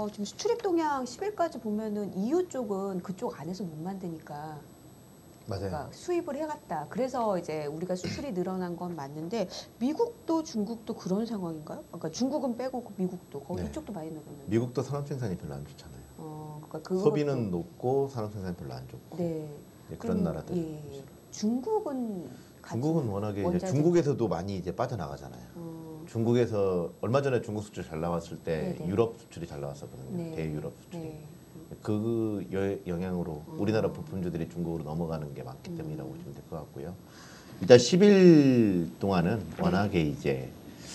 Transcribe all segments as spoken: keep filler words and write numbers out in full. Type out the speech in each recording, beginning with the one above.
어, 지금 수출입 동향 십 일까지 보면은 이유 쪽은 그쪽 안에서 못 만드니까 맞아요. 그러니까 수입을 해갔다. 그래서 이제 우리가 수출이 늘어난 건 맞는데 미국도 중국도 그런 상황인가요? 그러니까 중국은 빼고 미국도 거기 네. 이쪽도 많이 늘었는데. 미국도 산업 생산이 별로 안 좋잖아요. 어, 그러니까 그것도- 소비는 높고 산업 생산이 별로 안 좋고 네. 네, 그런 그럼, 나라들. 예, 중국은 중국은 워낙에 이제 원자재- 중국에서도 많이 이제 빠져나가잖아요. 어, 중국에서 얼마 전에 중국 수출 잘 나왔을 때 네네. 유럽 수출이 잘 나왔었거든요. 네. 대유럽 수출이. 네. 그 여- 영향으로 어. 우리나라 부품주들이 중국으로 넘어가는 게 많기 때문이라고 음. 보시면 될 것 같고요. 일단 십 일 동안은 네. 워낙에 이제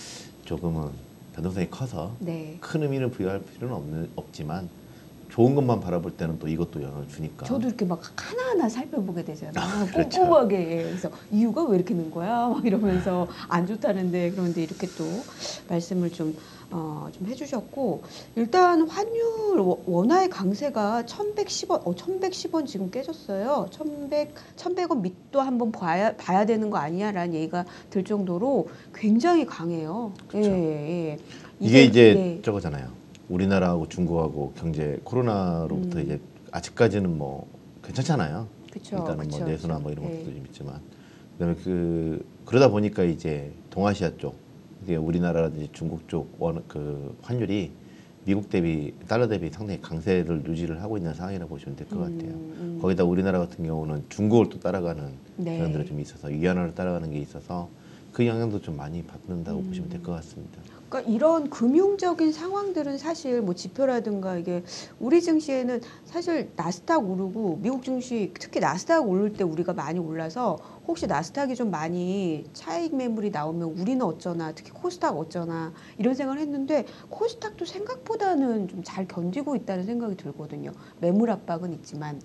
조금은 변동성이 커서 네. 큰 의미를 부여할 필요는 없는, 없지만 좋은 것만 바라볼 때는 또 이것도 영향을 주니까. 저도 이렇게 막 하나하나 살펴보게 되잖아요. 아, 그렇죠. 꼼꼼하게. 그래서 이유가 왜 이렇게 는 거야? 막 이러면서 안 좋다는데 그런데 이렇게 또 말씀을 좀, 어, 좀 해주셨고 일단 환율 워- 원화의 강세가 천백십 원, 어, 천백십 원 지금 깨졌어요. 천백, 천백 원 밑도 한번 봐야, 봐야 되는 거 아니야? 라는 얘기가 들 정도로 굉장히 강해요. 그렇죠. 예, 예. 이게 이제 네. 저거잖아요. 우리나라하고 중국하고 경제 코로나로부터 음. 이제 아직까지는 뭐 괜찮잖아요. 그쵸, 일단은 그쵸, 뭐 내수나 그쵸. 뭐 이런 것도 예. 좀 있지만 그다음에 그 그러다 보니까 이제 동아시아 쪽 이게 우리나라라든지 중국 쪽 원 그 환율이 미국 대비 달러 대비 상당히 강세를 유지를 하고 있는 상황이라고 보시면 될 것 음, 같아요. 음. 거기다 우리나라 같은 경우는 중국을 또 따라가는 네. 경향들이 좀 있어서 위안화를 따라가는 게 있어서 그 영향도 좀 많이 받는다고 음. 보시면 될 것 같습니다. 그러니까 이런 금융적인 상황들은 사실 뭐 지표라든가 이게 우리 증시에는 사실 나스닥 오르고 미국 증시 특히 나스닥 오를 때 우리가 많이 올라서 혹시 나스닥이 좀 많이 차익 매물이 나오면 우리는 어쩌나 특히 코스닥 어쩌나 이런 생각을 했는데 코스닥도 생각보다는 좀 잘 견디고 있다는 생각이 들거든요. 매물 압박은 있지만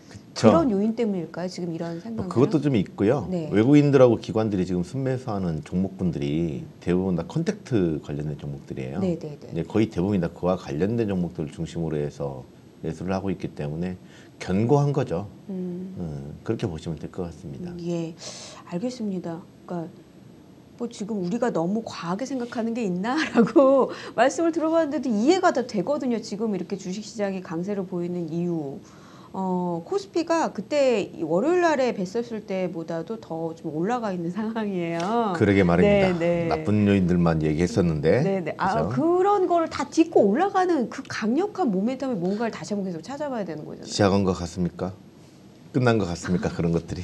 그런 요인 때문일까요? 지금 이런 생각을 그것도 좀 있고요. 네. 외국인들하고 기관들이 지금 순매수하는 종목군들이 대부분 다 컨택트 관련된 종목들이에요. 네네네. 이제 거의 대부분 다 그와 관련된 종목들을 중심으로 해서 매수를 하고 있기 때문에 견고한 거죠. 음. 음, 그렇게 보시면 될 것 같습니다. 음, 예, 알겠습니다. 그러니까 뭐 지금 우리가 너무 과하게 생각하는 게 있나라고 말씀을 들어봤는데도 이해가 다 되거든요. 지금 이렇게 주식시장이 강세를 보이는 이유. 어, 코스피가 그때 이 월요일 날에 뵀었을 때보다도 더 좀 올라가 있는 상황이에요. 그러게 말입니다. 네, 네. 나쁜 요인들만 얘기했었는데. 네, 네. 아, 그죠? 그런 거를 다 딛고 올라가는 그 강력한 모멘텀의 뭔가를 다시 한번 계속 찾아봐야 되는 거잖아요. 시작한 것 같습니까? 끝난 것 같습니까? 그런 것들이.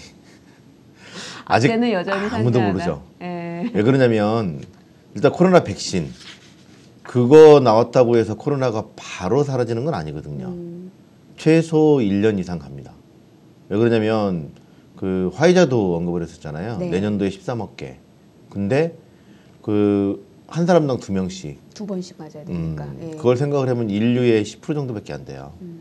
아직 때는 여전히 아무도 상대하다. 모르죠. 예. 왜 그러냐면 일단 코로나 백신 그거 나왔다고 해서 코로나가 바로 사라지는 건 아니거든요. 음, 최소 일 년 이상 갑니다. 왜 그러냐면 그 화이자도 언급을 했었잖아요. 네. 내년도에 십삼억 개. 근데 그 한 사람당 두 명씩. 두 번씩 맞아야 음, 되니까. 예. 그걸 생각을 하면 인류의 십 퍼센트 정도밖에 안 돼요. 음.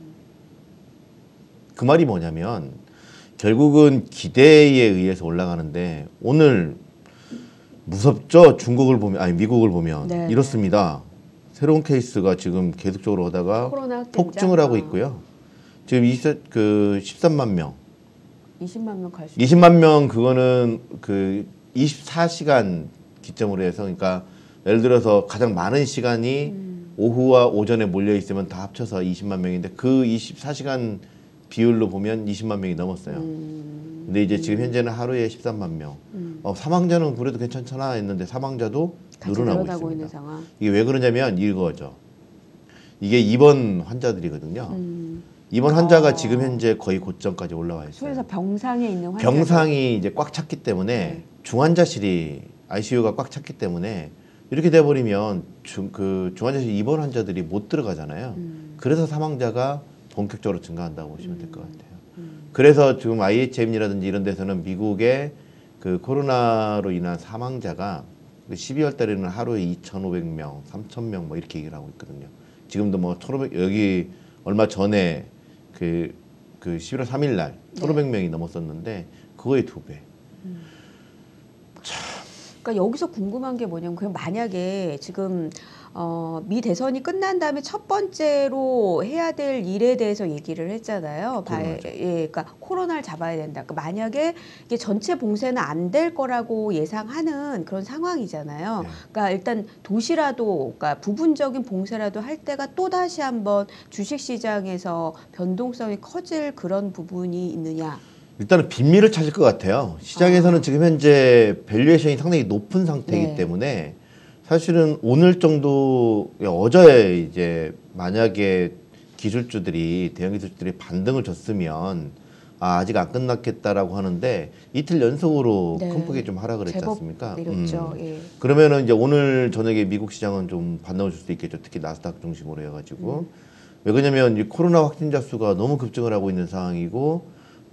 그 말이 뭐냐면 결국은 기대에 의해서 올라가는데 오늘 무섭죠? 중국을 보면 아니 미국을 보면 네, 이렇습니다. 새로운 케이스가 지금 계속적으로 오다가 코로나 확진자? 폭증을 하고 어. 있고요. 지금 이십, 그 십삼만 명, 이십만 명 갈 수. 이십만 명 그거는 그 이십사 시간 기점으로 해서 그러니까 예를 들어서 가장 많은 시간이 음. 오후와 오전에 몰려 있으면 다 합쳐서 이십만 명인데 그 이십사 시간 비율로 보면 이십만 명이 넘었어요. 음. 근데 이제 지금 현재는 하루에 십삼만 명. 음. 어, 사망자는 그래도 괜찮잖아 했는데 사망자도 같이 늘어나고 늘어나고 있는 있습니다. 상황. 이게 왜 그러냐면 이거죠. 이게 입원 환자들이거든요. 음. 입원 환자가 어. 지금 현재 거의 고점까지 올라와 있어요. 그래서 병상에 있는 환자. 병상이 이제 꽉 찼기 때문에 네. 중환자실이 아이씨유가 꽉 찼기 때문에 이렇게 돼 버리면 중, 그 중환자실 입원 환자들이 못 들어가잖아요. 음. 그래서 사망자가 본격적으로 증가한다고 보시면 될 것 같아요. 음. 그래서 지금 아이에이치엠이라든지 이런 데서는 미국의 그 코로나로 인한 사망자가 십이월 달에는 하루에 이천오백 명, 삼천 명 뭐 이렇게 얘기를 하고 있거든요. 지금도 뭐 천오백 여기 얼마 전에 그, 그 십일월 삼일 날 천오백 명이 넘었었는데 그거의 두 배. 음. 참 그러니까 여기서 궁금한 게 뭐냐면 그냥 만약에 지금 어, 미 대선이 끝난 다음에 첫 번째로 해야 될 일에 대해서 얘기를 했잖아요. 바, 코로나죠. 예, 그러니까 코로나를 잡아야 된다. 그러니까 만약에 이게 전체 봉쇄는 안 될 거라고 예상하는 그런 상황이잖아요. 네. 그러니까 일단 도시라도, 그러니까 부분적인 봉쇄라도 할 때가 또 다시 한번 주식시장에서 변동성이 커질 그런 부분이 있느냐. 일단은 빈미를 찾을 것 같아요. 시장에서는 아. 지금 현재 밸류에이션이 상당히 높은 상태이기 네. 때문에 사실은 오늘 정도 어제 이제 만약에 기술주들이 대형 기술주들이 반등을 줬으면 아, 아직 안 끝났겠다라고 하는데 이틀 연속으로 네. 큰 폭의 좀 하락을 했지 제법 않습니까? 내렸죠. 음. 예. 그러면은 이제 오늘 저녁에 미국 시장은 좀 반등을 줄 수도 있겠죠. 특히 나스닥 중심으로 해가지고. 음. 왜 그러냐면 이 코로나 확진자 수가 너무 급증을 하고 있는 상황이고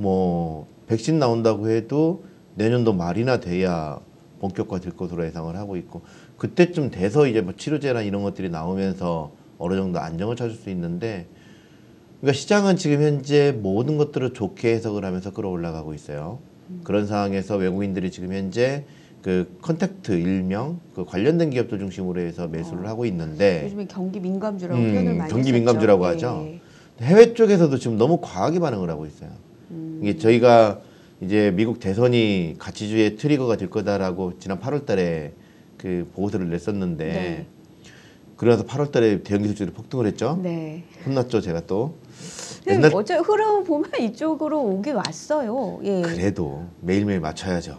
뭐 백신 나온다고 해도 내년도 말이나 돼야 본격화될 것으로 예상을 하고 있고 그때쯤 돼서 이제 뭐 치료제나 이런 것들이 나오면서 어느 정도 안정을 찾을 수 있는데 그러니까 시장은 지금 현재 모든 것들을 좋게 해석을 하면서 끌어올라가고 있어요. 음. 그런 상황에서 외국인들이 지금 현재 그 컨택트 일명 그 관련된 기업들 중심으로 해서 매수를 어. 하고 있는데 요즘에 경기 민감주라고 음, 표현을 많이 경기 썼죠. 민감주라고 예, 하죠. 예. 해외 쪽에서도 지금 너무 과하게 반응을 하고 있어요. 음. 이게 저희가 이제 미국 대선이 가치주의 트리거가 될 거다라고 지난 팔월 달에 그 보고서를 냈었는데 네. 그래서 팔월 달에 대형 기술주들이 폭등을 했죠. 네. 혼났죠, 제가 또. 근데 옛날 어째 흐름 보면 이쪽으로 오긴 왔어요. 예. 그래도 매일매일 맞춰야죠.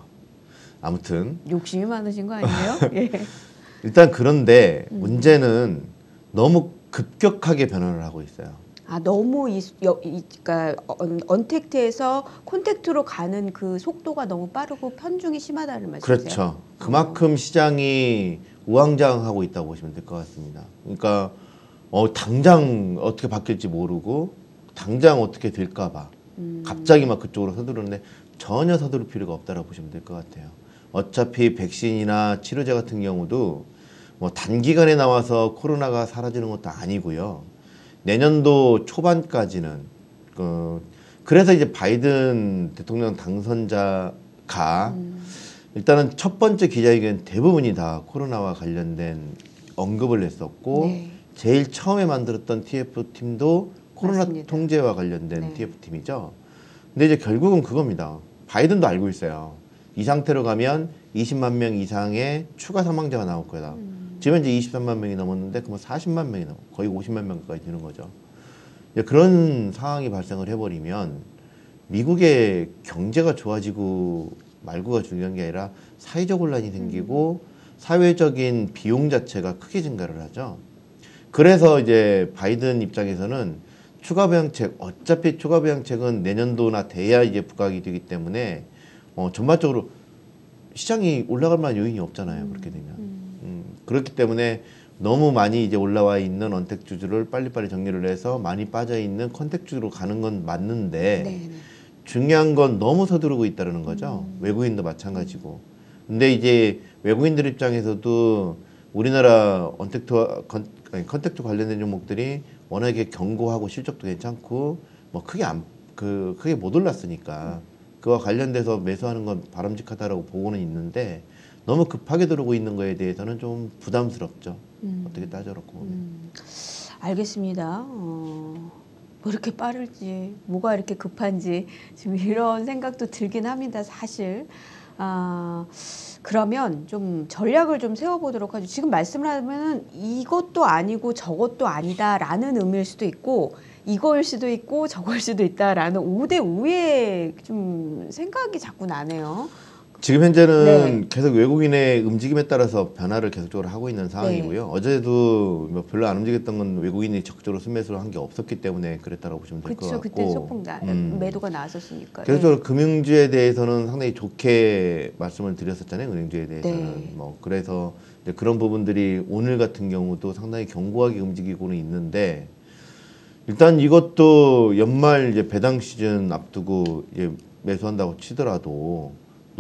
아무튼 욕심이 많으신 거 아니에요? 예. 일단 그런데 음. 문제는 너무 급격하게 변화를 하고 있어요. 아 너무 이, 여, 이 그러니까 언, 언택트에서 콘택트로 가는 그 속도가 너무 빠르고 편중이 심하다는 말씀이세요? 그렇죠. 그만큼 시장이 우왕좌왕하고 있다고 보시면 될 것 같습니다. 그러니까 어, 당장 어떻게 바뀔지 모르고 당장 어떻게 될까봐 음. 갑자기 막 그쪽으로 서두르는데 전혀 서두를 필요가 없다고 보시면 될 것 같아요. 어차피 백신이나 치료제 같은 경우도 뭐 단기간에 나와서 코로나가 사라지는 것도 아니고요. 내년도 초반까지는 그 그래서 이제 바이든 대통령 당선자가 음. 일단은 첫 번째 기자회견 대부분이 다 코로나와 관련된 언급을 했었고 네. 제일 처음에 만들었던 티에프 팀도 코로나 맞습니다. 통제와 관련된 네. 티에프 팀이죠. 근데 이제 결국은 그겁니다. 바이든도 알고 있어요. 이 상태로 가면 이십만 명 이상의 추가 사망자가 나올 거다. 음. 지금 현재 이십삼만 명이 넘었는데 그러면 사십만 명이 넘어 거의 오십만 명까지 되는 거죠. 이제 그런 상황이 발생을 해버리면 미국의 경제가 좋아지고 말고가 중요한 게 아니라 사회적 혼란이 생기고 사회적인 비용 자체가 크게 증가를 하죠. 그래서 이제 바이든 입장에서는 추가 부양책 어차피 추가 부양책은 내년도나 돼야 이제 부각이 되기 때문에 어, 전반적으로 시장이 올라갈 만한 요인이 없잖아요. 그렇게 되면 음. 음, 그렇기 때문에 너무 많이 이제 올라와 있는 언택주주를 빨리빨리 정리를 해서 많이 빠져 있는 컨택주로 가는 건 맞는데 네. 중요한 건 너무 서두르고 있다는 거죠. 음. 외국인도 마찬가지고. 근데 이제 외국인들 입장에서도 우리나라 언택트 컨, 아니, 컨택트 관련된 종목들이 워낙에 견고하고 실적도 괜찮고 뭐 크게 안, 그 크게 못 올랐으니까 그와 관련돼서 매수하는 건 바람직하다라고 보고는 있는데 너무 급하게 들어오고 있는 거에 대해서는 좀 부담스럽죠. 음. 어떻게 따져놓고 보면. 음. 알겠습니다. 어, 뭐 이렇게 빠를지, 뭐가 이렇게 급한지 지금 이런 생각도 들긴 합니다. 사실. 아, 그러면 좀 전략을 좀 세워보도록 하죠. 지금 말씀을 하면은 이것도 아니고 저것도 아니다라는 의미일 수도 있고 이거일 수도 있고 저거일 수도 있다라는 오 대 오의 좀 생각이 자꾸 나네요. 지금 현재는 네. 계속 외국인의 움직임에 따라서 변화를 계속적으로 하고 있는 상황이고요. 어제도 뭐 별로 안 움직였던 건 외국인이 적극적으로 순매수를 한 게 없었기 때문에 그랬다고 보시면 될 것 그렇죠. 같고. 그때 소폭 나, 음. 매도가 나왔었으니까. 계속적으로 금융주에 대해서는 상당히 좋게 말씀을 드렸었잖아요. 은행주에 대해서는. 네. 뭐 그래서 이제 그런 부분들이 오늘 같은 경우도 상당히 견고하게 움직이고는 있는데 일단 이것도 연말 이제 배당 시즌 앞두고 이제 매수한다고 치더라도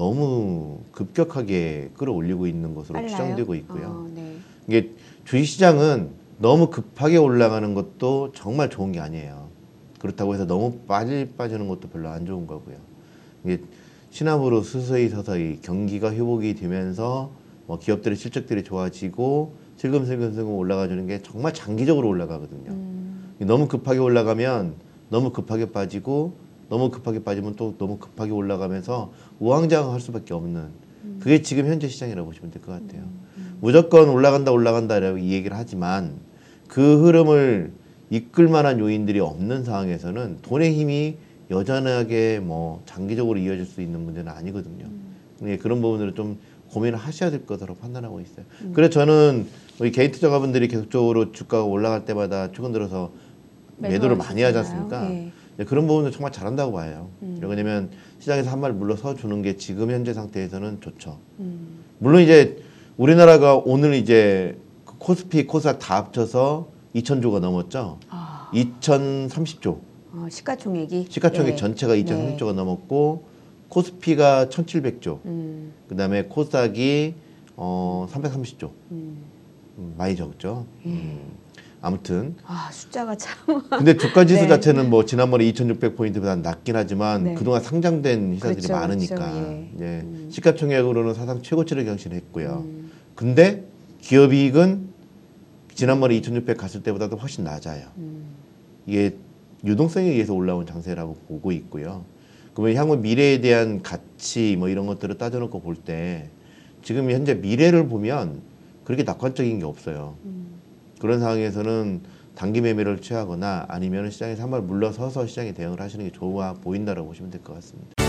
너무 급격하게 끌어올리고 있는 것으로 빨라요? 추정되고 있고요. 어, 네. 이게 주식시장은 너무 급하게 올라가는 것도 정말 좋은 게 아니에요. 그렇다고 해서 너무 빨리 빠지는 것도 별로 안 좋은 거고요. 이게 시나브로 서서히 서서히 경기가 회복이 되면서 뭐 기업들의 실적들이 좋아지고 슬금슬금슬금 올라가주는 게 정말 장기적으로 올라가거든요. 음. 너무 급하게 올라가면 너무 급하게 빠지고 너무 급하게 빠지면 또 너무 급하게 올라가면서 우왕좌왕할 수밖에 없는 그게 지금 현재 시장이라고 보시면 될 것 같아요. 무조건 올라간다 올라간다라고 이 얘기를 하지만 그 흐름을 이끌 만한 요인들이 없는 상황에서는 돈의 힘이 여전하게 뭐 장기적으로 이어질 수 있는 문제는 아니거든요. 예, 그런 부분들을 좀 고민을 하셔야 될 것으로 판단하고 있어요. 음. 그래서 저는 우리 개인 투자가분들이 계속적으로 주가가 올라갈 때마다 최근 들어서 매도를 많이 하지 않습니까? 예. 예, 그런 부분은 정말 잘한다고 봐요. 음. 왜냐면 시장에서 한 발 물러서 주는 게 지금 현재 상태에서는 좋죠. 음. 물론 이제 우리나라가 오늘 이제 그 코스피, 코스닥 다 합쳐서 이천조가 넘었죠. 아. 이천삼십조. 어, 시가총액이 시가총액 예. 전체가 이천삼십조가 넘었고 코스피가 천칠백조. 음. 그다음에 코스닥이 어, 삼백삼십조. 음. 음, 많이 적죠. 음. 아무튼 아 숫자가 참. 근데 주가 지수 네. 자체는 뭐 지난번에 이천육백 포인트보다 낮긴 하지만 네. 그동안 상장된 회사들이 그렇죠, 많으니까 그렇죠. 예. 예. 음. 시가총액으로는 사상 최고치를 경신했고요. 음. 근데 기업이익은 지난번에 이천육백 갔을 때보다도 훨씬 낮아요. 음. 이게 유동성에 의해서 올라온 장세라고 보고 있고요. 그러면 향후 미래에 대한 가치 뭐 이런 것들을 따져놓고 볼 때 지금 현재 미래를 보면 그렇게 낙관적인 게 없어요. 음. 그런 상황에서는 단기 매매를 취하거나 아니면 시장에서 한 발 물러서서 시장에 대응을 하시는 게 좋아 보인다라고 보시면 될 것 같습니다.